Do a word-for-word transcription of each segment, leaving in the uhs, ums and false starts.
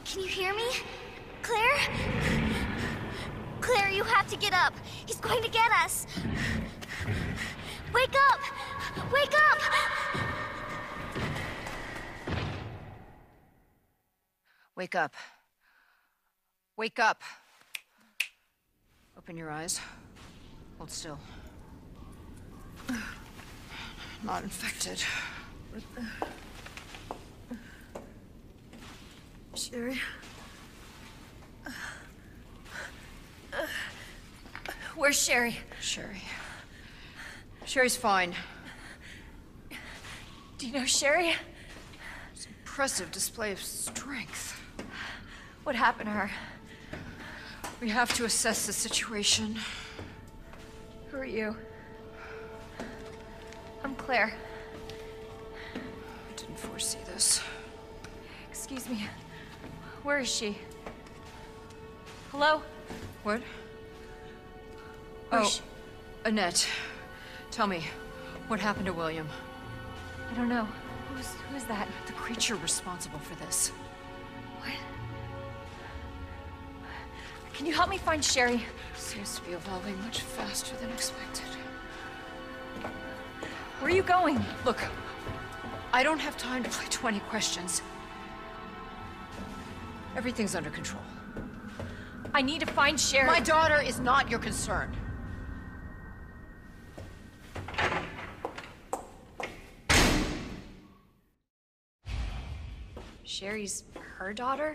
Can you hear me? Claire? Claire, you have to get up. He's going to get us. Wake up! Wake up! Wake up. Wake up. Open your eyes. Hold still. Not infected. Sherry? Where's Sherry? Sherry. Sherry's fine. Do you know Sherry? It's an impressive display of strength. What happened to her? We have to assess the situation. Who are you? I'm Claire. I didn't foresee this. Excuse me. Where is she? Hello? What? Where's Oh, she? Annette. Tell me, what happened to William? I don't know. Who's who's that? The creature responsible for this. What? Can you help me find Sherry? Seems to be evolving much faster than expected. Where are you going? Look, I don't have time to play twenty questions. Everything's under control. I need to find Sherry. My daughter is not your concern. Sherry's her daughter?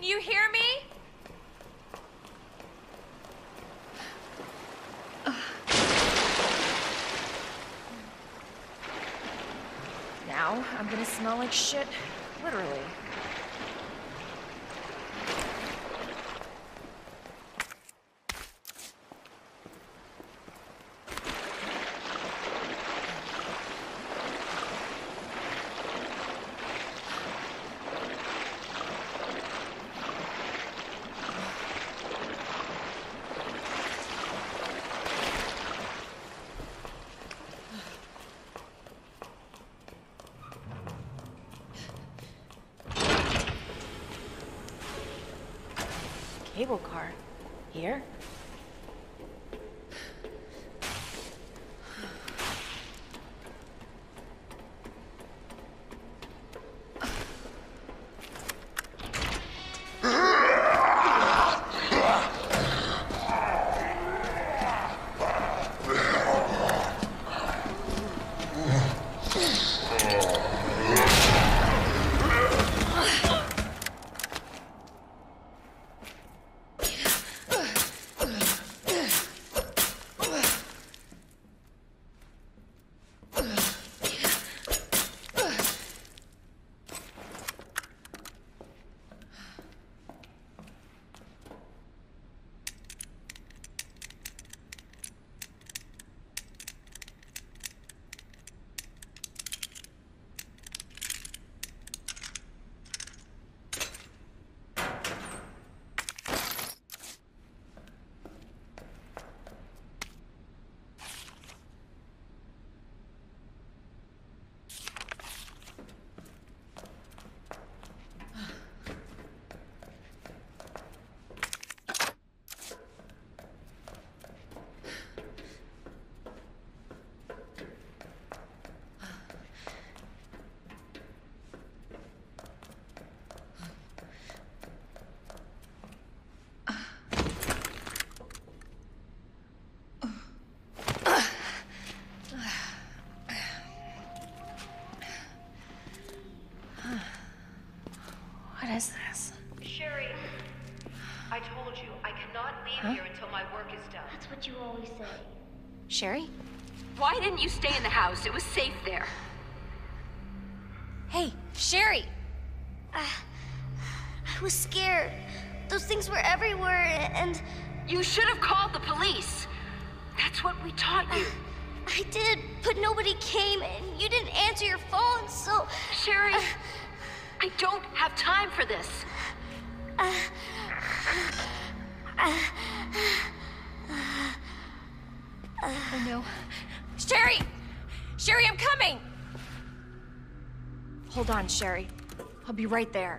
You hear me? Now I'm gonna smell like shit, literally. Cable car. Here? What is this? Sherry, I told you, I cannot leave Huh? here until my work is done. That's what you always say. Sherry? Why didn't you stay in the house? It was safe there. Hey, Sherry! Uh, I was scared. Those things were everywhere, and You should have called the police. That's what we taught you. I did, but nobody came, and you didn't answer your phone, so... Sherry, I don't have time for this. Uh, uh, Oh no. Sherry! Sherry, I'm coming! Hold on, Sherry. I'll be right there.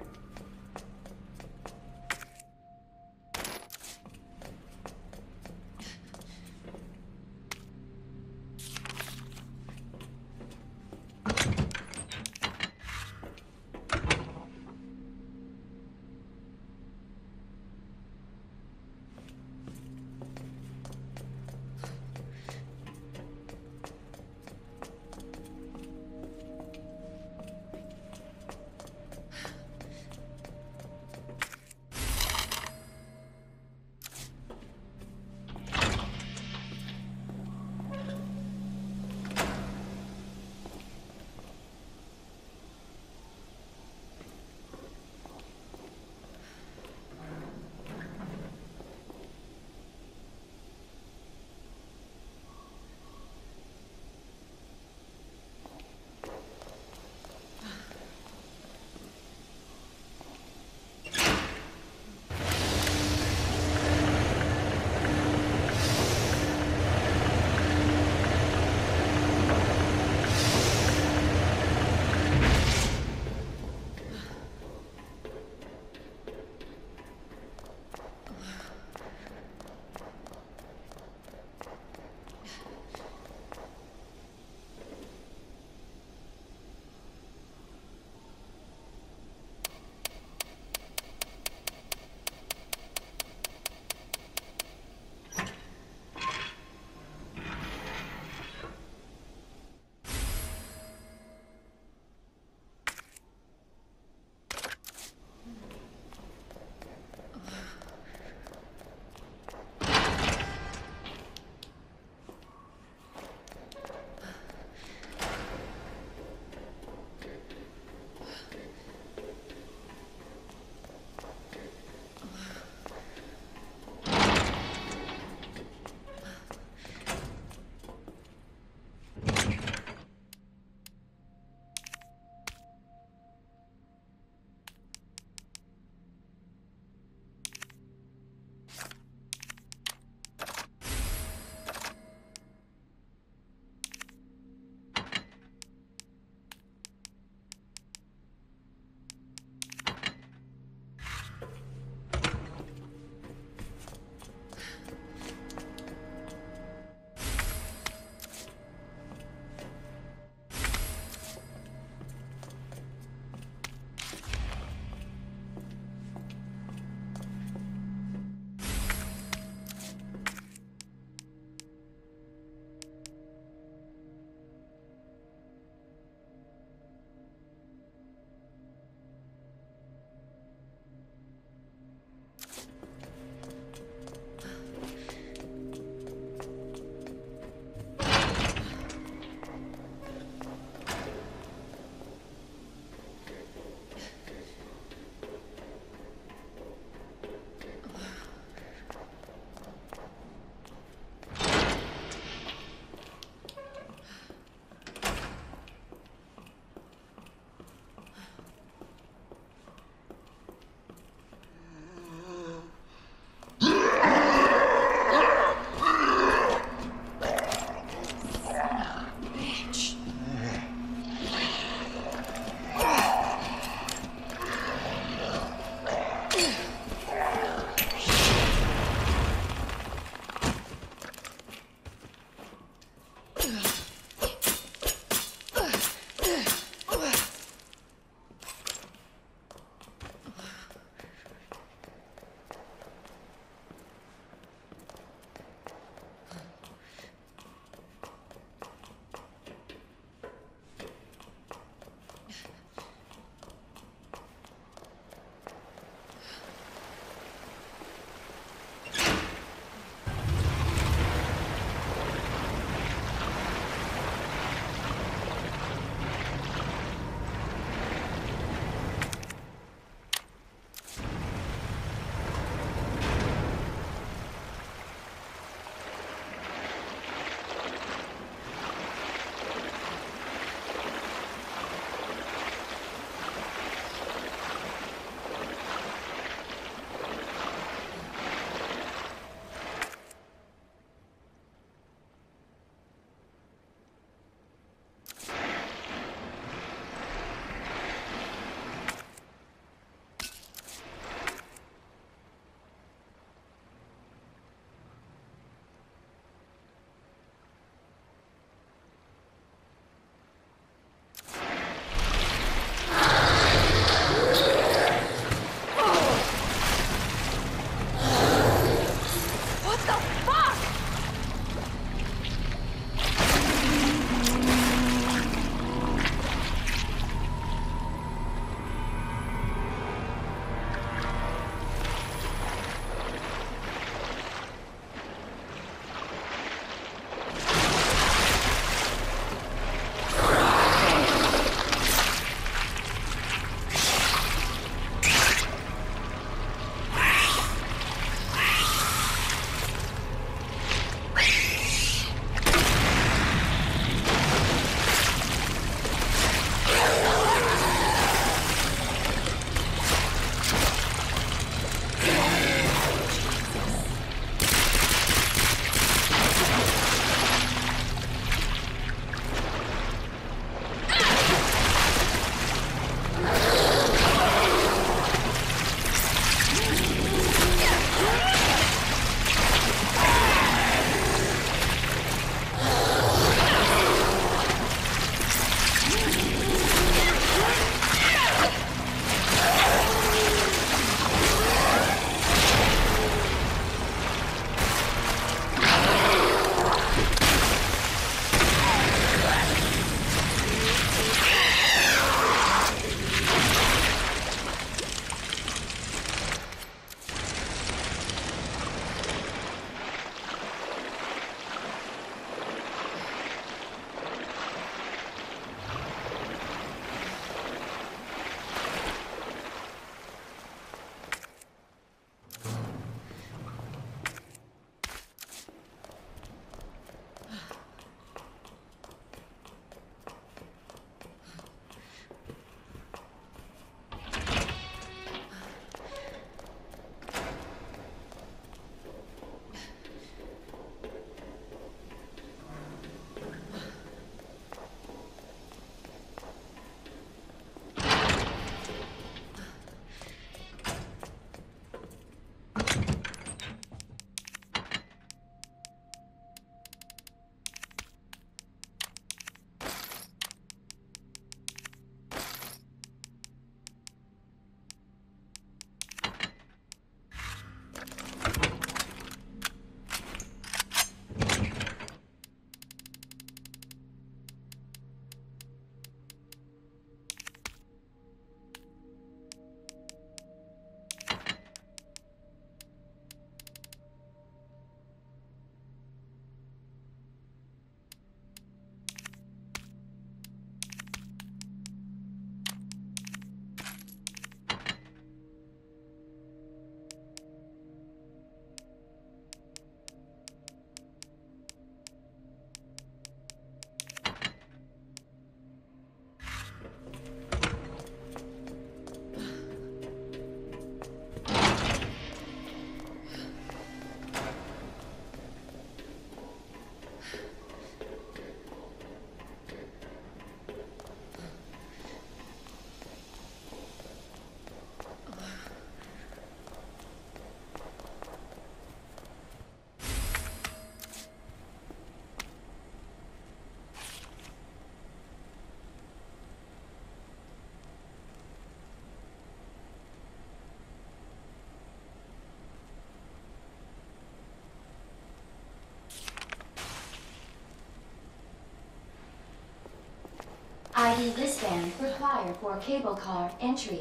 I D wristband required for cable car entry.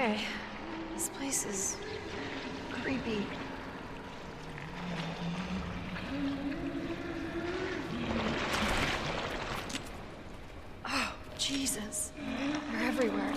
Okay. This place is creepy. Oh, Jesus. They're everywhere.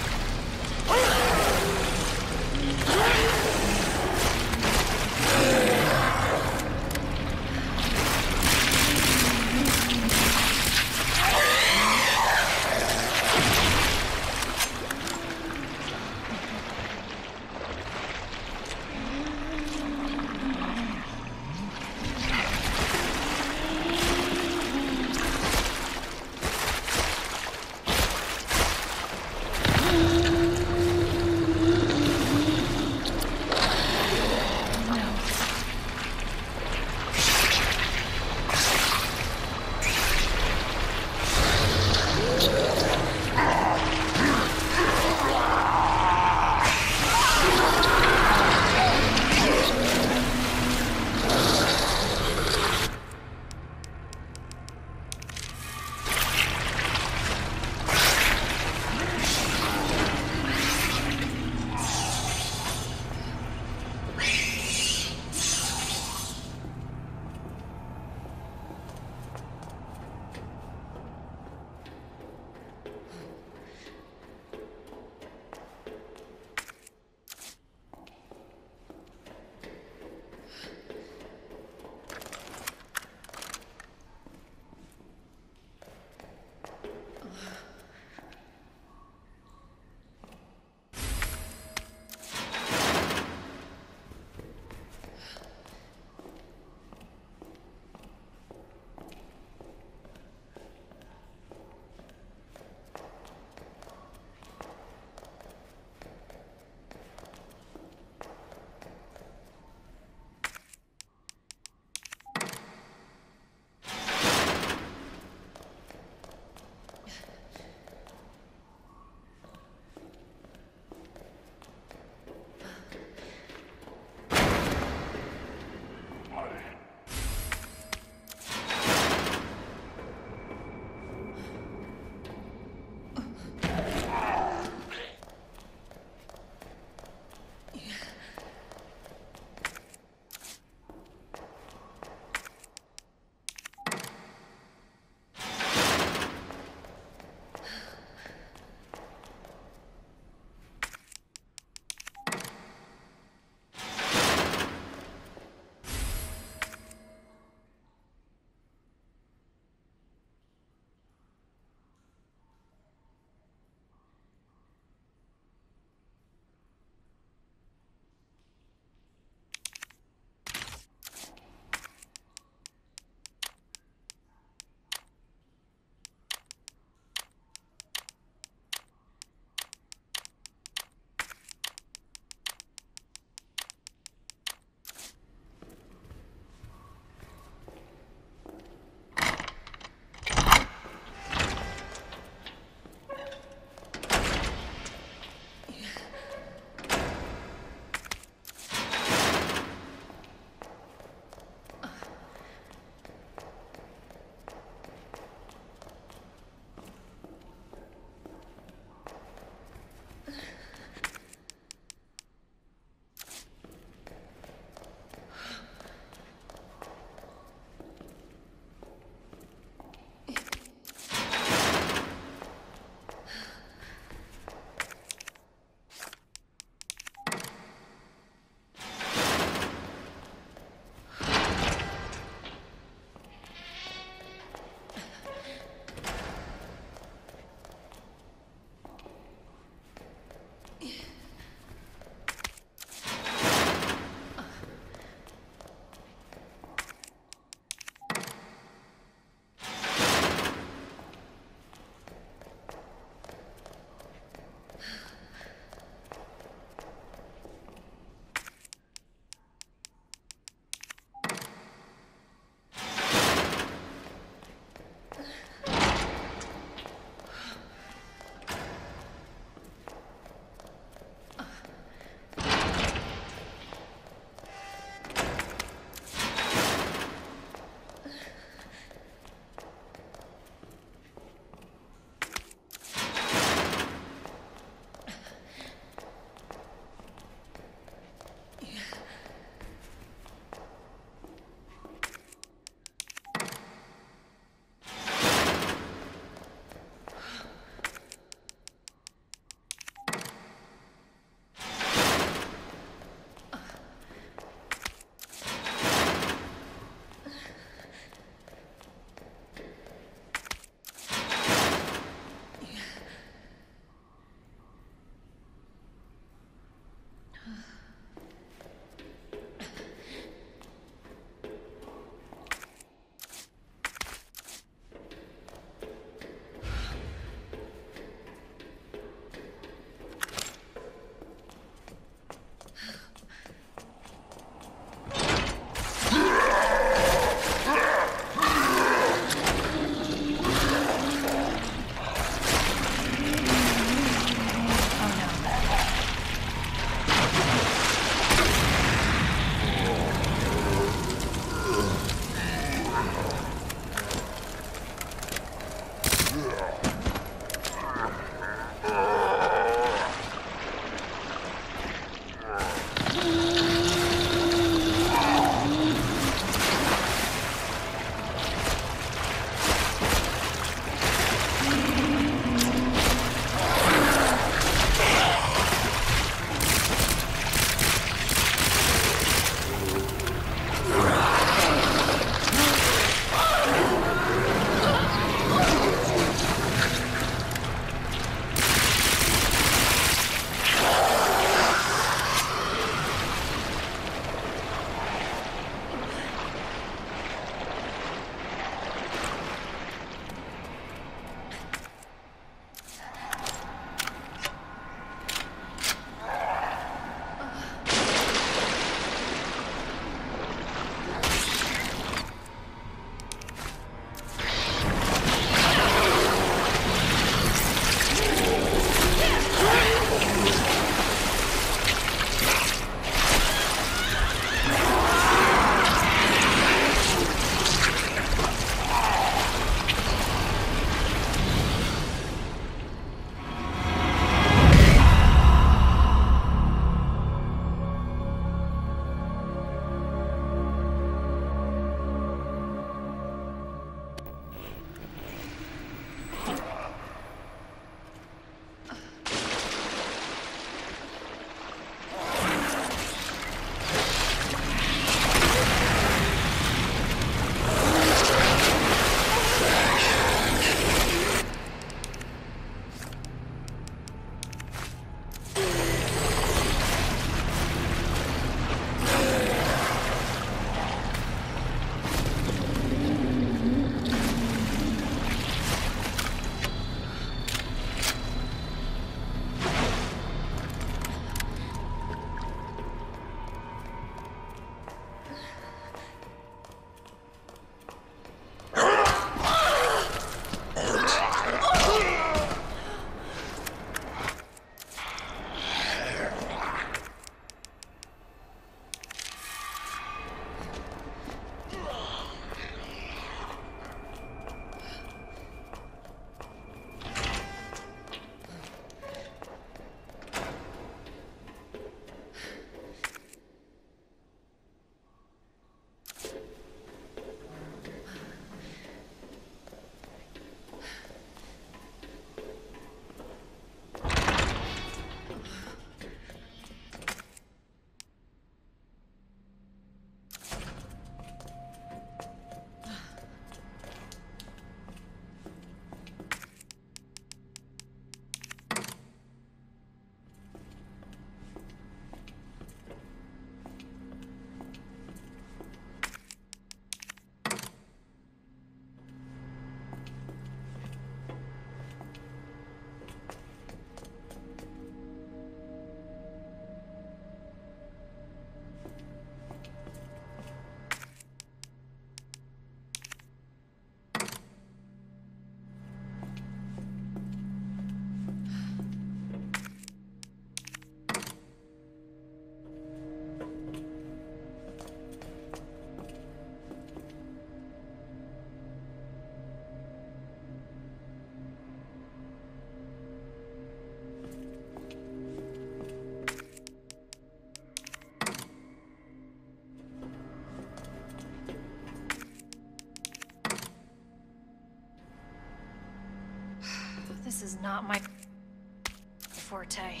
This is not my forte.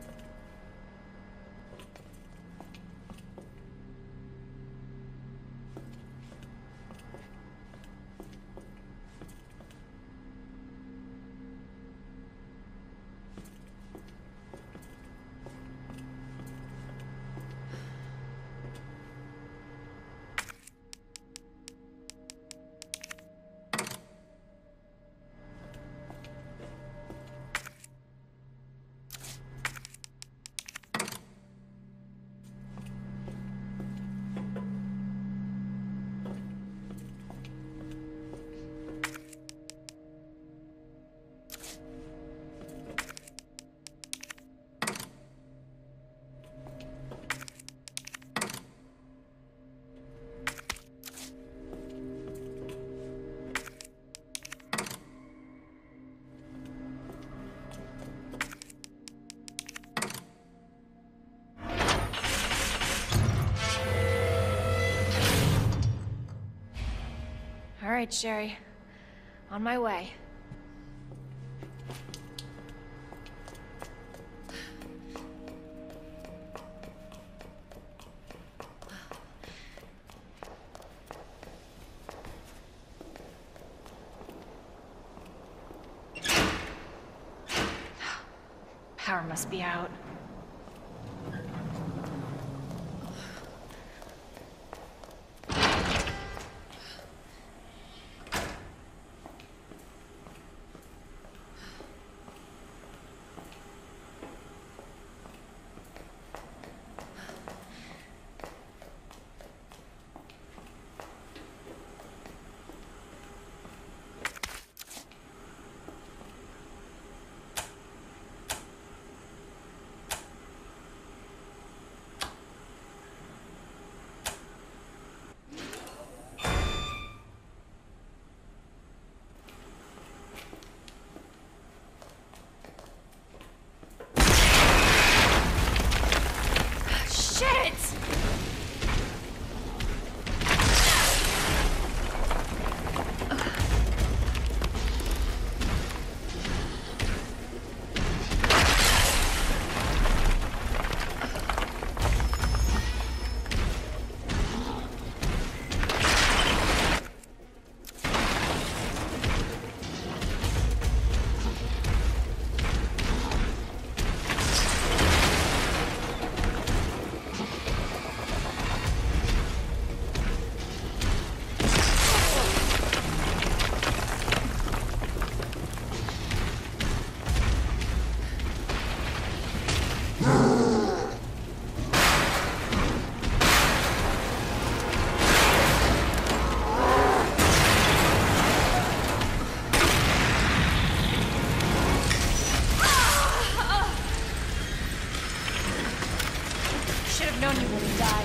All right, Sherry. On my way. Power must be out. Known you wouldn't die.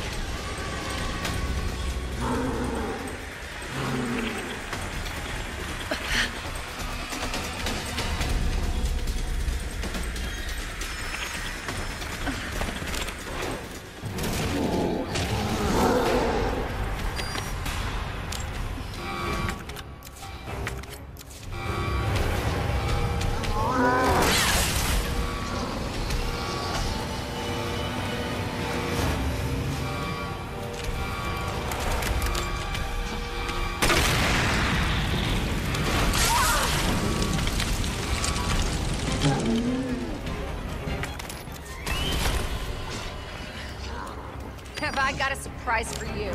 Have I got a surprise for you?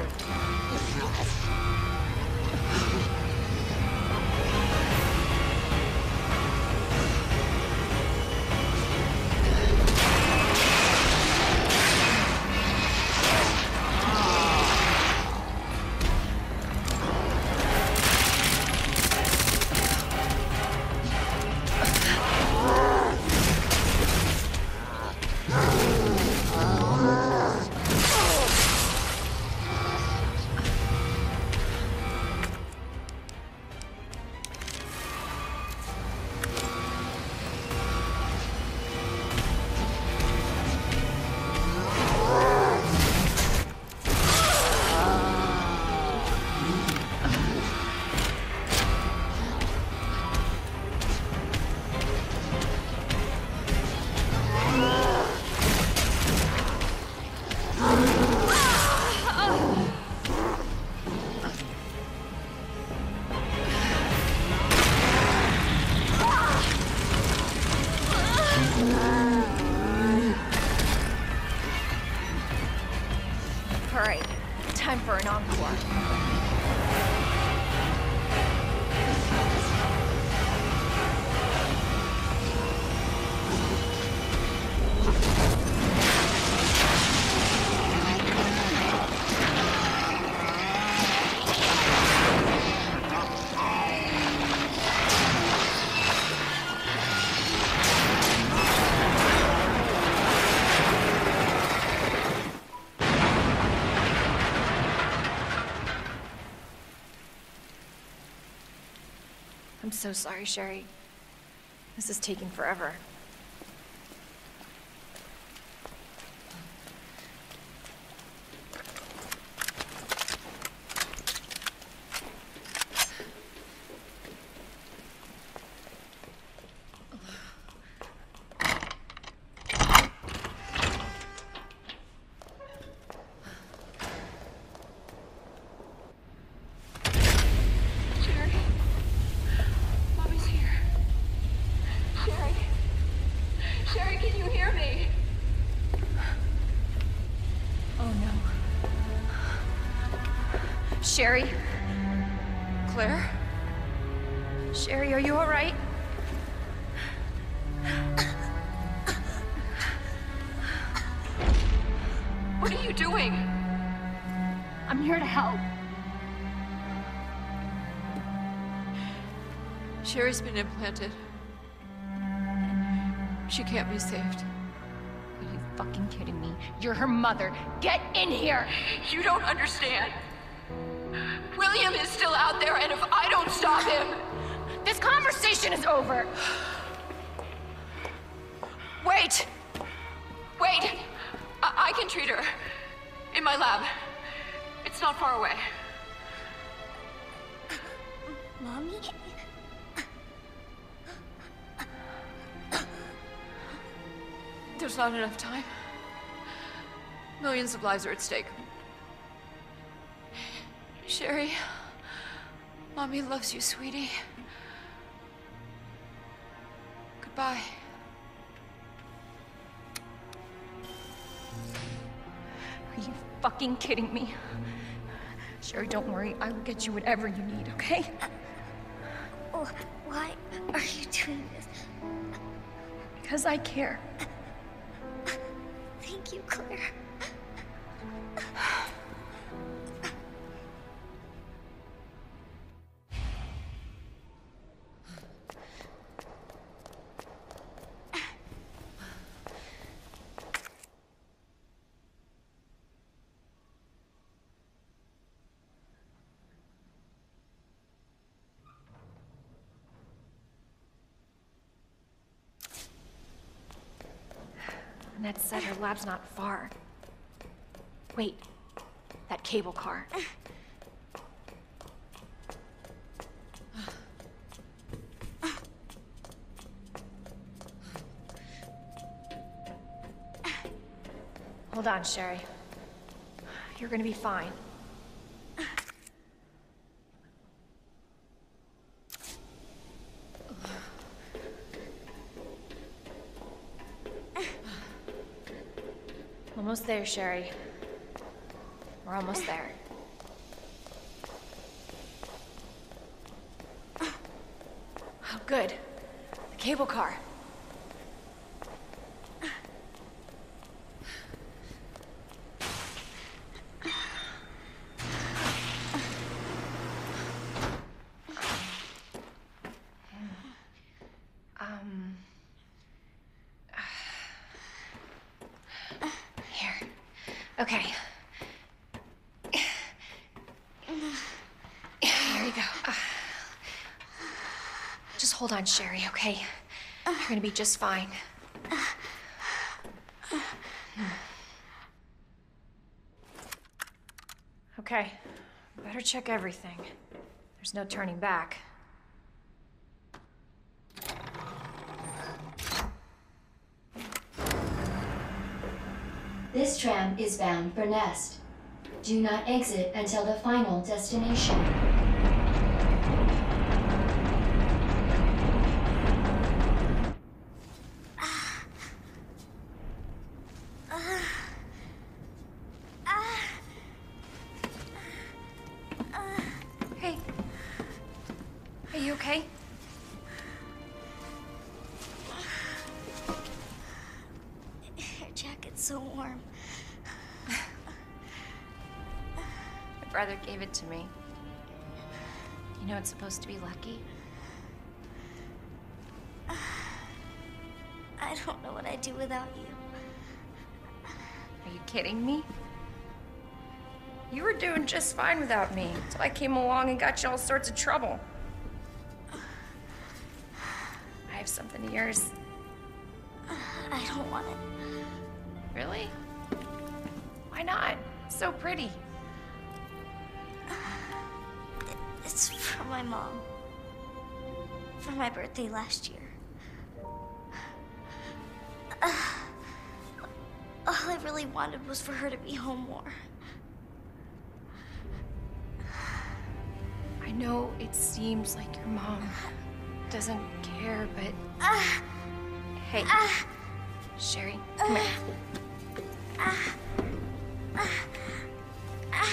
I'm so sorry, Sherry. This is taking forever. Sherry? Claire? Sherry, are you all right? What are you doing? I'm here to help. Sherry's been implanted. She can't be saved. Are you fucking kidding me? You're her mother. Get in here! You don't understand. William is still out there, and if I don't stop him... This conversation is over! Wait! Wait! I, I can treat her. In my lab. It's not far away. Mommy? There's not enough time. Millions of lives are at stake. Sherry, Mommy loves you, sweetie. Goodbye. Are you fucking kidding me? Sherry, don't worry. I will get you whatever you need, okay? Oh, why are you doing this? Because I care. Thank you, Claire. Annette said her lab's not far. Wait, that cable car. Hold on, Sherry. You're gonna be fine. Almost there, Sherry. We're almost there. Oh, good. The cable car. Um... Here. Okay. Here you go. Uh, just hold on, Sherry, okay? You're gonna be just fine. Okay. Better check everything. There's no turning back. This tram is bound for Nest. Do not exit until the final destination. Hey. Are you okay? Your jacket's so warm. My brother gave it to me. You know it's supposed to be lucky? I don't know what I'd do without you. Are you kidding me? You were doing just fine without me, until I came along and got you all sorts of trouble. have something of yours? I don't want it. Really? Why not? So pretty. It's from my mom. For my birthday last year. Uh, all I really wanted was for her to be home more. I know it seems like your mom doesn't care, but... Uh, hey, uh, Sherry, come here. uh, uh, uh,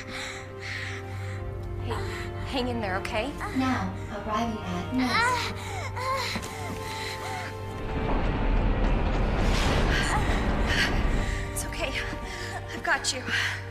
Hey, hang in there, okay? Now, arriving at Nest. It's okay. I've got you.